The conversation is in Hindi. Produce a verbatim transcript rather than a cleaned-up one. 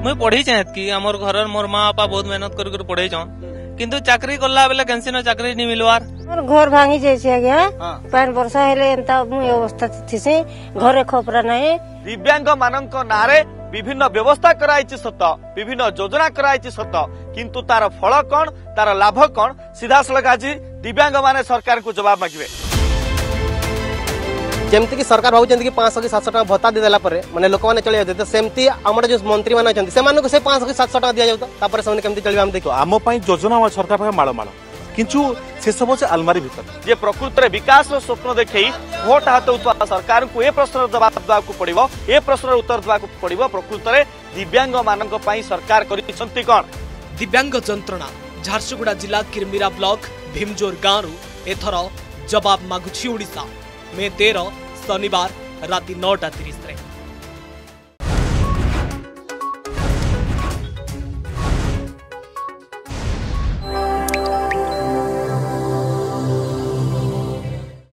मुई पढ़ी चाहे कि आमर घर मोर माँ बापा बहुत मेहनत कर कर पढ़े छन किंतु चाकरी करला बेले कैंसी न चाकरी नहीं मिलवार मोर घर भांगी जाइए आज्ञा पान वर्षा हेले एंता मुई अवस्था थिसे घरे खपरा नाही। दिव्यांग मानक नारे विभिन्न व्यवस्था कराई सत विभिन्न योजना कराई सत किंतु तार फल कौन तार लाभ कौन सीधा सड़क आज दिव्यांग माने सरकार को जवाब मांगे। जमती कि सरकार भाव कि पांच सौ कि सात सौ टाँग भत्ता देदेला मैंने लोक मैंने चले जाते सेमती आम जो मंत्री मैंने अच्छा से पांच सौ कि सात सौ टाँग दि जाता केमती चलिए आम देखो आम योजना सरकार मालमाल किंतु से सब से आलमारी भीतर जे प्रकृत में विकास स्वप्न देखई भोट हाथ सरकार को ए प्रश्न जवाब देवाक पड़ो ए प्रश्न उत्तर देवाक पड़ो प्रकृत में दिव्यांग मानक सरकार करिसंती कौन। दिव्यांग जंत्रणा झारसुगुड़ा जिला किरमिरा ब्लॉक भीमजोर गाँव एथर जवाब मागुछि ओडिशा। मे तेरह शनिवार राति नौटा तीस।